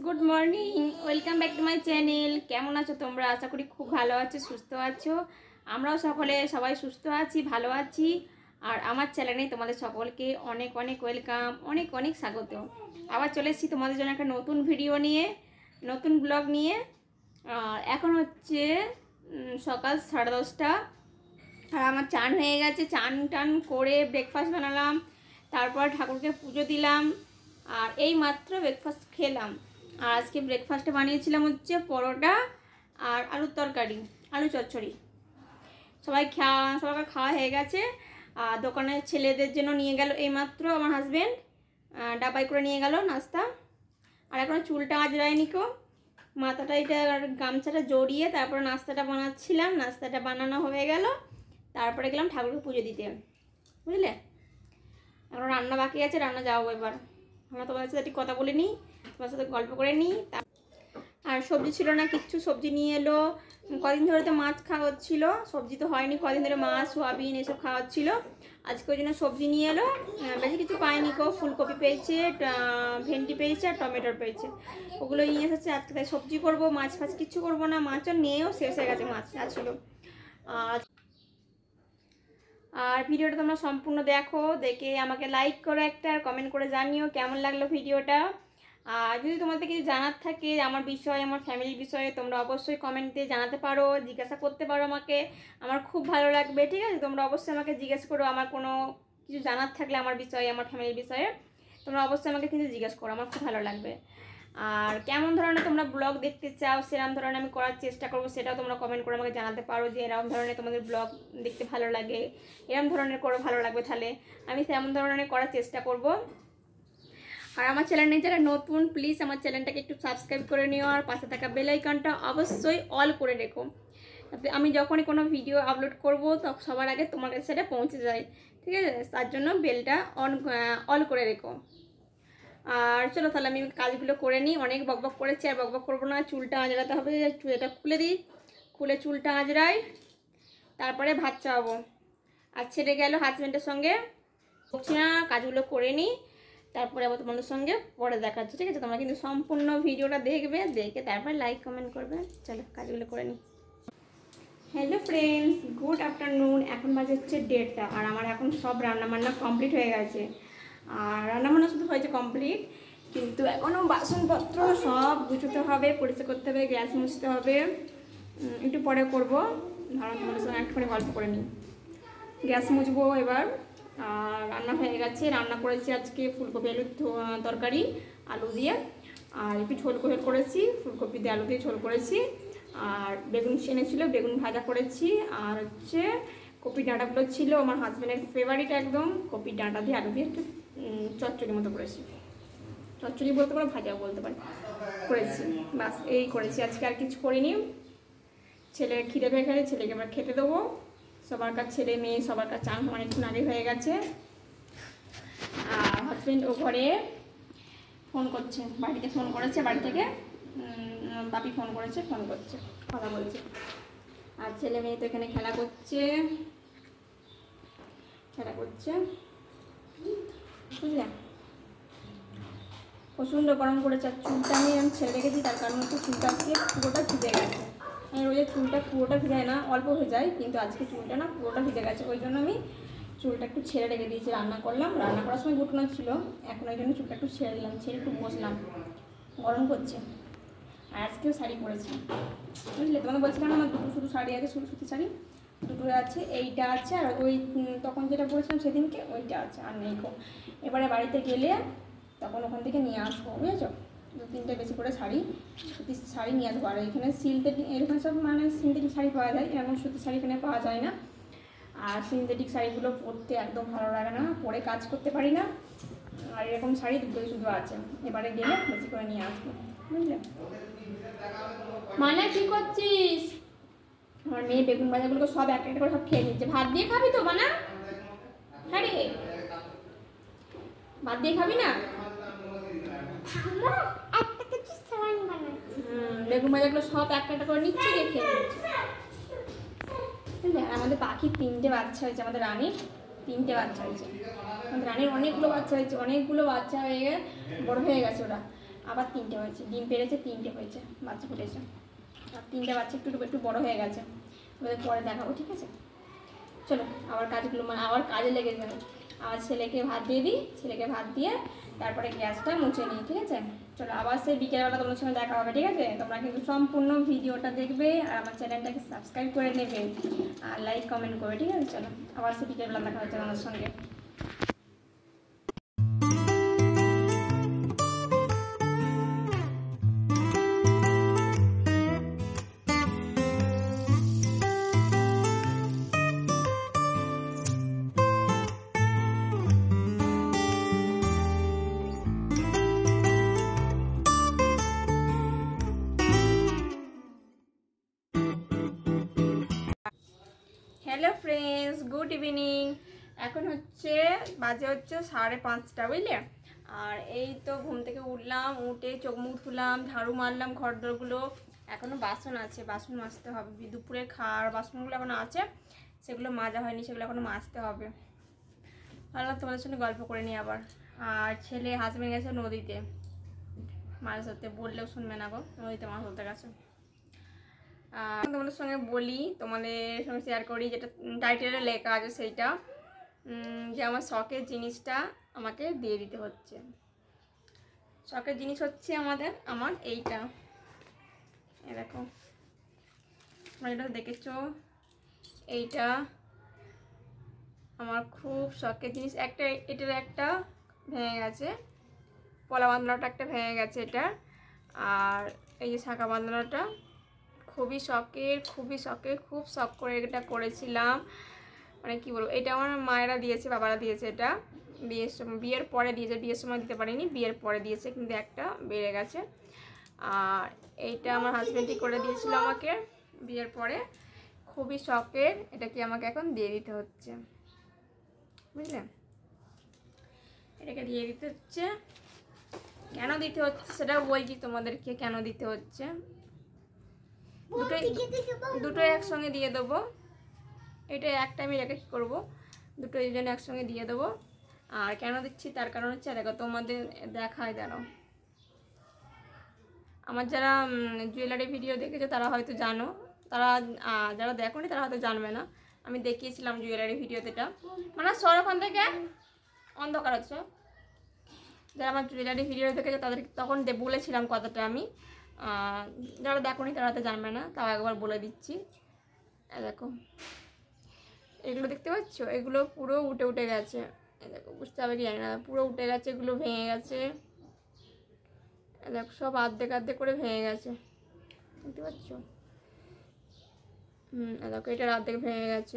Good morning, welcome back to my channel. কেমন আছো তোমরা? আশা করি খুব ভালো আছো, সুস্থ আছো। আমরাও সবাই সুস্থ আছি, ভালো আছি। আর আমার চ্যানেলে তোমাদের সকলকে অনেক অনেক ওয়েলকাম, অনেক অনেক স্বাগত। আবার চলে এসেছি তোমাদের জন্য একটা নতুন ভিডিও নিয়ে, নতুন ব্লগ নিয়ে। এখন হচ্ছে সকাল 10:30। আর আমার চান হয়ে গেছে, চান টান করে ব্রেকফাস্ট বানালাম, তারপর ঠাকুরকে পুজো দিলাম, আর এই মাত্র ব্রেকফাস্ট খেলাম। আর আজকে ব্রেকফাস্টে বানিয়েছিলাম হচ্ছে পরোটা আর আলুর তরকারি, আলু চচ্চড়ি। সবাইকে খাওয়া হয়ে গেছে। আর দোকানে ছেলেদের জন্য নিয়ে গেল এইমাত্র আমার হাজব্যান্ড, ডাবাই করে নিয়ে গেল নাস্তা। আর এখনও চুলটা আজরায়নি কেউ, মাথাটা এটা গামছাটা জড়িয়ে তারপরে নাস্তাটা বানাচ্ছিলাম। নাস্তাটা বানানো হয়ে গেল, তারপরে গেলাম ঠাকুরকে পুজো দিতে, বুঝলে। এখন রান্না বাকি আছে, রান্না যাবো এবার। আমরা তোমাদের সাথে একটু কথা বলে নিই, তোমার সাথে গল্প করে নিই। আর সবজি ছিল না কিচ্ছু, সবজি নিয়ে এলো। কদিন ধরে তো মাছ খাওয়া হচ্ছিলো, সবজি তো হয়নি কদিন ধরে, মাছ সোয়াবিন এসব খাওয়া হচ্ছিলো। আজকে ওই জন্য সবজি নিয়ে এলো। বেশি কিছু পাইনি কো, ফুলকপি পেয়েছে, ভেন্ডি পেয়েছে আর টমেটোর পেয়েছে, ওগুলো নিয়ে এসেছে। আজকে তাই সবজি করবো, মাছ ফাছ কিচ্ছু করবো না। মাছও নিয়েও শেষ হয়ে গেছে, মাছ ছিল। আর ভিডিওটা তোমরা সম্পূর্ণ দেখো, দেখে আমাকে লাইক করো একটা, আর কমেন্ট করে জানিও কেমন লাগলো ভিডিওটা। আর যদি তোমাদের কিছু জানার থাকে আমার বিষয়ে, আমার ফ্যামিলির বিষয়ে, তোমরা অবশ্যই কমেন্টে জানাতে পারো, জিজ্ঞাসা করতে পারো আমাকে, আমার খুব ভালো লাগবে। ঠিক আছে, তোমরা অবশ্যই আমাকে জিজ্ঞেস করো, আমার কোনো কিছু জানার থাকলে আমার বিষয়ে, আমার ফ্যামিলির বিষয়ে তোমরা অবশ্যই আমাকে কিন্তু জিজ্ঞেস করো, আমার খুব ভালো লাগবে। আর কেমন ধরনের তোমরা ব্লগ দেখতে চাও, সেরকম ধরনের আমি করার চেষ্টা করবো, সেটাও তোমরা কমেন্ট করে আমাকে জানাতে পারো যে এরকম ধরনের তোমাদের ব্লগ দেখতে ভালো লাগে, এরকম ধরনের করো ভালো লাগবে, তাহলে আমি সেরকম ধরনের করার চেষ্টা করব। আর আমার চ্যানেলে যারা নতুন, প্লিজ আমার চ্যানেলটাকে একটু সাবস্ক্রাইব করে নিও, আর পাশে থাকা বেল আইকনটা অবশ্যই অল করে রেখো। আমি যখনই কোনো ভিডিও আপলোড করব তখন সবার আগে তোমার কাছে সেটা পৌঁছে যায়, ঠিক আছে। তার জন্য বেলটা অল করে রেখো। আর চলো তাহলে আমি কাজগুলো করে নিই। অনেক বকবক করেছি, আর বকবক করবো না। চুলটা আঁচড়াতে হবে, এটা খুলে দিই, খুলে চুলটা আঁচড়াই, তারপরে ভাত চাওয়াবো। আর ছেড়ে গেল হাজব্যান্ডের সঙ্গে, বলছি না, কাজগুলো করে নিই, তারপরে আবার তোমাদের সঙ্গে পরে দেখাচ্ছি, ঠিক আছে। তোমরা কিন্তু সম্পূর্ণ ভিডিওটা দেখবে, দেখে তারপরে লাইক কমেন্ট করবে। চলো কাজগুলো করে নিই। Hello friends, good afternoon. এখন বাজে হচ্ছে 1:30, আর আমার এখন সব রান্নাবান্না কমপ্লিট হয়ে গেছে। আর রান্নাবান্না শুধু হয়েছে কমপ্লিট, কিন্তু এখনও বাসনপত্র সব গুছোতে হবে, পরিষ্কার করতে হবে, গ্যাস মুছতে হবে। একটু পরে করবো, ধরো তোমাদের সঙ্গে একটু করে গল্প করে নিই। গ্যাস মুছবো এবার। আর রান্না হয়ে গেছে, রান্না করেছি আজকে ফুলকপি আলুর তরকারি, আলু দিয়ে। আর একটু ঝোল করেছি, ফুলকপি দিয়ে আলু দিয়ে ঝোল করেছি। আর বেগুন এনেছিল, বেগুন ভাজা করেছি। আর হচ্ছে কপি ডাঁটাগুলো ছিল আমার হাজব্যান্ডের ফেভারিট একদম, কপি ডাঁটা দিয়ে আলু দিয়ে একটু চচ্চড়ির মতো করেছি। চচ্চড়ি বলতে পারো, ভাজাও বলতে পারো, করেছি। বাস এই করেছি আজকে, আর কিছু করিনি। ছেলে খিদে পেয়ে গেছে, ছেলেকে এবার খেতে দেবো। সবার কাছে ছেলে মেয়ে সবার কাছে চান অনেকক্ষণ আগে হয়ে গেছে। আর হাজব্যান্ড ও ঘরে ফোন করছে, বাড়িতে ফোন করেছে, বাড়ি থেকে বাপি ফোন করেছে, ফোন করছে, কথা বলছে। আর ছেলে মেয়ে তো এখানে খেলা করছে, বুঝলে। প্রচণ্ড গরম করেছে। আর চুলটা আমি ছেড়ে রেখেছি, তার কারণ হচ্ছে চুলটা আজকে পুরোটা ভিজে গেছে। আমি রোজের চুলটা পুরোটা ভিজায় না, অল্প ভেজাই, কিন্তু আজকে চুলটা না পুরোটা ভিজে গেছে। ওই জন্য আমি চুলটা একটু ছেড়ে রেখে দিয়েছি। রান্না করলাম, রান্না করার সময় গুটনো ছিল, এখন ওই জন্য চুলটা একটু ছেড়ে দিলাম, ছেড়ে একটু বসলাম, গরম করছে। আর আজকেও শাড়ি পরেছি, বুঝলে। তোমাকে বলছিলাম আমার দুটো শুধু শাড়ি আছে, শুধু সুতি শাড়ি দুটো আছে, এইটা আছে, আর ওই তখন যেটা পরেছিলাম সেদিনকে ওইটা আছে, আর নেই গো। এবারে বাড়িতে গেলে তখন ওখান থেকে নিয়ে আসবো, বুঝেছো। 2-3টে বেশি করে সুতির শাড়ি নিয়ে আসবো। আর এখানে এখানে সব মানে সিনথেটিক শাড়ি পাওয়া যায়, এরকম সুতির শাড়ি এখানে পাওয়া যায় না। আর সিনথেটিক শাড়িগুলো পরতে একদম ভালো লাগে না, পরে কাজ করতে পারি না। আর এরকম শাড়ি দুটোই শুধু আছে, এবারে গেলে বেশি করে নিয়ে আসবো, বুঝলে। মানে কি করছিস? আমার মেয়ে বেগুন ভাজাগুলোকে সব একটা একটা করে সব খেয়ে নিচ্ছে। ভাত দিয়ে খাবি তো মানা? হ্যাঁ রে, ভাত দিয়ে খাবি না? বেগুন ভাজাগুলো সব একটা একটা করে নিচ্ছে, খেয়ে নিচ্ছে। আমাদের পাখির 3টে বাচ্চা হয়েছে, আমাদের রানীর 3টে বাচ্চা হয়েছে। আমাদের রানীর অনেকগুলো বাচ্চা হয়েছে, অনেকগুলো বাচ্চা হয়ে বড় হয়ে গেছে ওরা। আবার 3টে হয়েছে, ডিম পেড়েছে 3টে হয়েছে, বাচ্চা ফুটেছে। আর 3টে বাচ্চা একটু একটু বড়ো হয়ে গেছে, তোমাদের পরে দেখাবো, ঠিক আছে? চলো আবার কাজগুলো মানে আবার কাজে লেগে যাবে। আবার ছেলেকে ভাত দিয়ে দিই, ছেলেকে ভাত দিয়ে তারপরে গ্যাসটা মুছে নিই, ঠিক আছে? চলো আবার সেই বিকেলবেলা তোমার সঙ্গে দেখা হবে, ঠিক আছে? তোমরা কিন্তু সম্পূর্ণ ভিডিওটা দেখবে আর আমার চ্যানেলটাকে সাবস্ক্রাইব করে নেবে আর লাইক কমেন্ট করবে, ঠিক আছে? চলো আবার সেই বিকেলবেলা দেখা হচ্ছে আমার সঙ্গে। Hello friends, good evening. এখন বাজে হচ্ছে 5:30, বুঝলে? আর এই তো ঘুম থেকে উঠলাম, উঠে চোখ মুখ ধুলাম, ঝাড়ু মারলাম ঘরদোরগুলো। এখনও বাসন আছে, বাসন মাজতে হবে। দুপুরে খাওয়ার বাসনগুলো এখনও আছে, সেগুলো মাজা হয়নি, সেগুলো এখনও মাজতে হবে। ভাবলাম তোমাদের সঙ্গে গল্প করে নিই আবার। আর ছেলে হাজবেন্ড গেছে নদীতে মাছ ধরতে, বললেও শুনবে না গো, নদীতে মাছ ধরতে গেছে। তোমাদের সঙ্গে বলি, তোমাদের সঙ্গে শেয়ার করি, যেটা টাইটেলে লেখা আছে সেইটা, যে আমার শখের জিনিসটা আমাকে দিয়ে দিতে হচ্ছে। শখের জিনিস হচ্ছে আমার এইটা, এই দেখো, তোমরা এটা দেখেছো, এইটা আমার খুব শখের জিনিস। এটার একটা ভেঙে গেছে, পলা বাঁধানোটা একটা ভেঙে গেছে এটা। আর এই যে শাঁখা বাঁধানোটা খুবই শখের, খুব শখ করে এটা করেছিলাম। মানে কি বলবো, এটা আমার মায়েরা দিয়েছে, বাবারা দিয়েছে। এটা বিয়ের পরে দিয়েছে, বিয়ের সময় দিতে পারিনি, বিয়ের পরে দিয়েছে, কিন্তু একটা বেড়ে গেছে। আর এইটা আমার হাজব্যান্ডই করে দিয়েছিল আমাকে বিয়ের পরে, খুবই শখের। এটা কি আমাকে এখন দিয়ে দিতে হচ্ছে, বুঝলে? এটাকে দিয়ে দিতে হচ্ছে। কেন দিতে হচ্ছে সেটাও বলছি তোমাদেরকে, কেন দিতে হচ্ছে। দুটোই একসঙ্গে দিয়ে দেবো। এটা একটা আমি রেখে কী করবো, দুটো এই জন্য একসঙ্গে দিয়ে দেবো। আর কেন দিচ্ছি তার কারণ হচ্ছে, দেখো তোমাদের দেখায়, দাঁড়াও। আমার যারা জুয়েলারি ভিডিও দেখেছো তারা হয়তো জানো, যারা দেখোনি তারা হয়তো জানবে না। আমি দেখিয়েছিলাম জুয়েলারি ভিডিওতে, এটা মানে সর ওখান থেকে অন্ধকার হচ্ছে। যারা আমার জুয়েলারি ভিডিও দেখেছো তাদেরকে তখন বলেছিলাম কথাটা আমি। যারা দেখোনি তারা হয়তো জানবে না, তাও একবার বলে দিচ্ছি। দেখো এগুলো দেখতে পাচ্ছ, এগুলো পুরো উঠে গেছে। দেখো, বুঝতে হবে কি জানি না, পুরো উঠে গেছে, এগুলো ভেঙে গেছে। দেখো সব আর্ধেক করে ভেঙে গেছে, দেখতে পাচ্ছ? দেখো এটার আর্ধেক ভেঙে গেছে।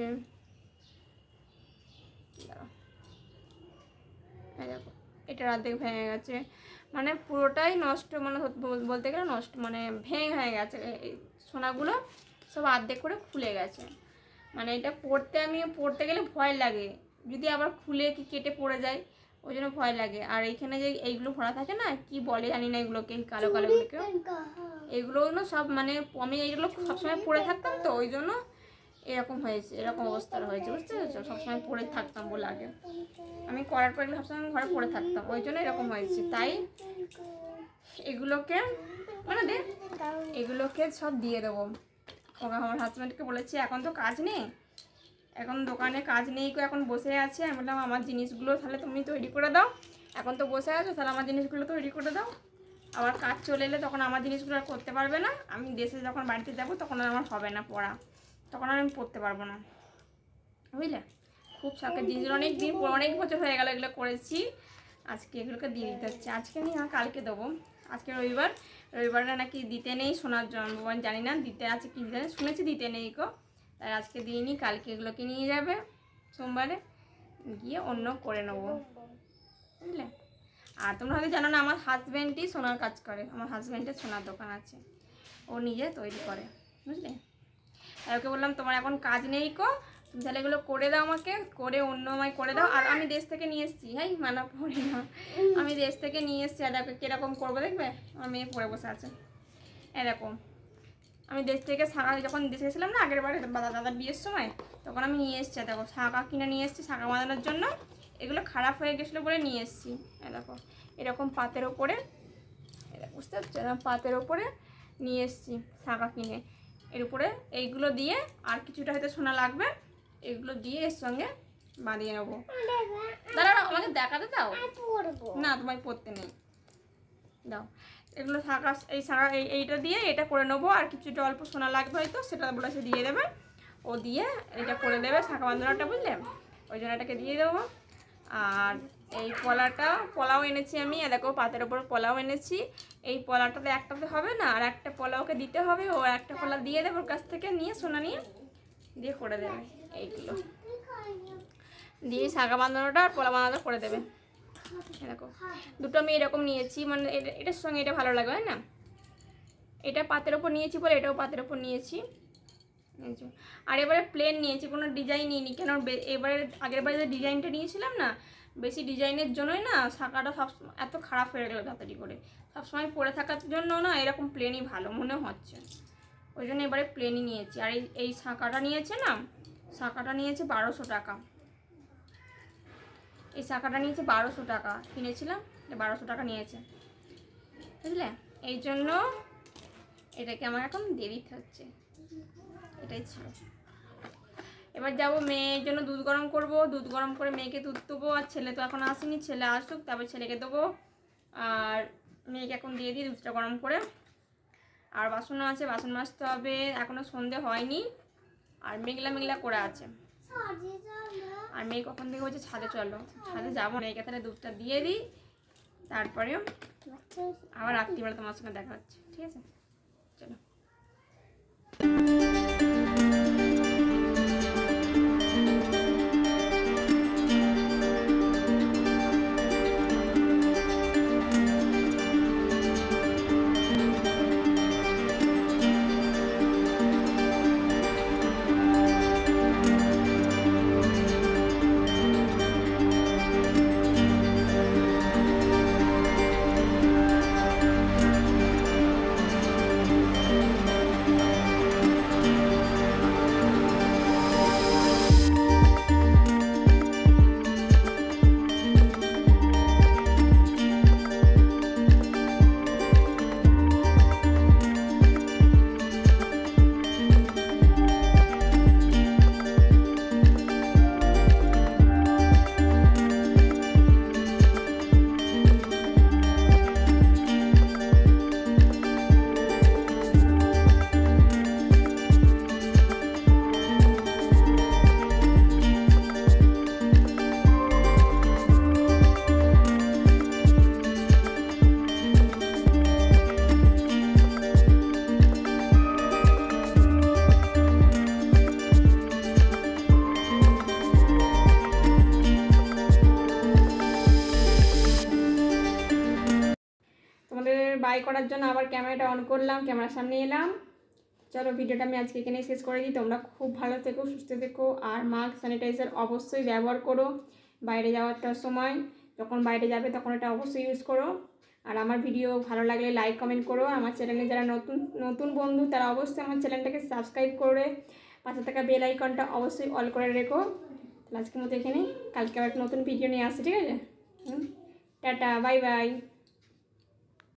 দেখো এটার আর্ধেক ভেঙে গেছে, মানে পুরোটাই নষ্ট, মানে বলতে গেলে নষ্ট, মানে ভেঙে হয়ে গেছে। এই সোনাগুলো সব আর্ধেক করে খুলে গেছে। মানে এটা পড়তে গেলে ভয় লাগে, যদি আবার খুলে কি কেটে পড়ে যায়, ওই জন্য ভয় লাগে। আর এইখানে যে এইগুলো ভরা থাকে না, কি বলে জানি না এগুলোকে, কালো কালোগুলোকে, এগুলো না সব, মানে আমি এইগুলো সবসময় পরে থাকতাম, তো ওই জন্য এরকম হয়েছে, এরকম অবস্থা হয়েছে, বুঝতে পেরেছো? সবসময় পরে থাকতাম বলে, আগে আমি করার পর এগুলো সবসময় ঘরে পরে থাকতাম, ওই জন্য এরকম হয়েছে। তাই এগুলোকে এগুলোকে সব দিয়ে দেবো। আমার হাজব্যান্ডকে বলেছি, এখন তো কাজ নেই, এখন দোকানে কাজ নেই, এখন বসে আছে। আমি বললাম আমার জিনিসগুলো তাহলে তুমি তৈরি করে দাও, এখন তো বসে আছো, তাহলে আমার জিনিসগুলো তৈরি করে দাও। আবার কাজ চলে এলে তখন আমার জিনিসগুলো আর করতে পারবে না। আমি দেশে যখন বাড়িতে যাবো তখন আর আমার হবে না পড়া, তখন আর আমি পড়তে পারবো না, বুঝলে? খুব শখের জিনিস, অনেক বছর হয়ে গেল এগুলো করেছি। আজকে এগুলোকে দিয়ে দিতে হচ্ছে। আজকে নিয়ে কালকে দেবো। আজকে রবিবারটা নাকি দিতে নেই, সোনার জন্মদিন, জানি না দিতে আছে কি জানি, শুনেছি দিতে নেই গো। তাই আজকে দিইনি, কালকে এগুলোকে নিয়ে যাবে, সোমবারে গিয়ে অন্য করে নেবো, বুঝলে? আর তোমরা হয়তো জানো না, আমার হাজব্যান্ডই সোনার কাজ করে, আমার হাজব্যান্ডের সোনার দোকান আছে, ও নিজে তৈরি করে, বুঝলে? আর ওকে বললাম তোমার এখন কাজ নেই কো, তুমি তাহলে এগুলো করে দাও, আমাকে করে অন্য আমায় করে দাও। আর আমি দেশ থেকে নিয়ে এসেছি, হ্যাঁ মানা পড়ি না, আমি দেশ থেকে নিয়ে এসেছি। আর দেখো কীরকম করবো, দেখবে আমার মেয়ে পরে বসে আছে, এরকম। আমি দেশ থেকে শাঁখা, যখন দেশে এসেছিলাম না আগের বারে দাদার বিয়ের সময়, তখন আমি নিয়ে এসেছি। দেখো শাঁখা কিনে নিয়ে এসেছি শাঁখা বাঁধানোর জন্য। এগুলো খারাপ হয়ে গেছিলো বলে নিয়ে এসেছি। দেখো এরকম পাতের ওপরে বুঝতে পারছো না, পাতের ওপরে নিয়ে এসেছি শাঁখা কিনে, এর উপরে এইগুলো দিয়ে আর কিছুটা হয়তো সোনা লাগবে, এগুলো দিয়ে এর সঙ্গে বাঁধিয়ে নেবো। দাঁড়া আমাকে দেখাতে দাও না, তোমায় পড়তে নেই, দাও এগুলো শাঁখা, এই শাঁখা এইটা দিয়ে এটা করে নেবো, আর কিছুটা অল্প সোনা লাগবে হয়তো, সেটা বলেছে দিয়ে দেবে, ও দিয়ে এটা করে দেবে শাঁখা বাঁধানোটা, বুঝলে, ওই জন্য এটাকে দিয়ে দেবো। আর এই পলাও এনেছি আমি, দেখো পাতের ওপর পলাও এনেছি, এই পলাটাতে একটাতে হবে না, আর একটা পলাওকে দিতে হবে, ও একটা পলা দিয়ে দেবে ওর কাছ থেকে নিয়ে, সোনা নিয়ে দিয়ে করে দেবে এইগুলো দিয়ে শাঁখা বাঁধানোটা আর পলা বাঁধানোটা করে দেবে। দেখো দুটো আমি এরকম নিয়েছি, মানে এটার সঙ্গে এটা ভালো লাগবে না, এটা পাতের ওপর নিয়েছি বলে এটাও পাতের ওপর নিয়েছি। আর এবারে প্লেন নিয়েছি, কোনো ডিজাইন নিইনি, কেন এবারে আগের বারে যে ডিজাইনটা নিয়েছিলাম না, বেশি ডিজাইনের জন্যই না শাঁখাটা সব এত খারাপ হয়ে গেলো তাড়াতাড়ি করে, সবসময় পরে থাকার জন্য না এরকম প্লেনই ভালো মনে হচ্ছে, ওই জন্য এবারে প্লেনই নিয়েছি। আর এই শাঁখাটা নিয়েছে না, শাঁখাটা নিয়েছে 1200 টাকা, এই শাঁখাটা নিয়েছে 1200 টাকা, কিনেছিলাম 1200 টাকা নিয়েছে, বুঝলে, এই জন্য এটাকে আমার এখন দিয়ে দিতে হচ্ছে, এটাই ছিল। এবার যাবো মেয়ের জন্য দুধ গরম করব, দুধ গরম করে মেয়েকে দুধ দেবো, আর ছেলে তো এখন আসেনি, ছেলে আসুক তারপর ছেলেকে দেবো, আর মেয়েকে এখন দিয়ে দিই দুধটা গরম করে। আর বাসনও আছে, বাসন মাজতে হবে, এখনও সন্ধে হয়নি, আর মেঘলা মেঘলা করে আছে। আর মেয়ে কখন থেকে বলছে ছাদে চলো, ছাদে যাবো, মেয়েকে তাহলে দুধটা দিয়ে দিই, তারপরে আবার রাত্রিবেলা তোমার সঙ্গে দেখা হচ্ছে, ঠিক আছে, চলো। বাই করার জন্য আবার ক্যামেরাটা অন করলাম, ক্যামেরার সামনে এলাম। চলো ভিডিওটা আমি আজকে এখানে শেষ করে দিই। তোমরা খুব ভালো থেকো, সুস্থ থেকো, আর মাস্ক স্যানিটাইজার অবশ্যই ব্যবহার করো বাইরে যাওয়ার সময়, যখন বাইরে যাবে তখন এটা অবশ্যই ইউজ করো। আর আমার ভিডিও ভালো লাগলে লাইক কমেন্ট করো। আমার চ্যানেলে যারা নতুন বন্ধু তারা অবশ্যই আমার চ্যানেলটাকে সাবস্ক্রাইব করে পাশে থাকা বেল আইকনটা অবশ্যই অল করে রেখো। তাহলে আজকের মতো এখানে, কালকে আবার নতুন ভিডিও নিয়ে আসছি, ঠিক আছে? Tata, bye by.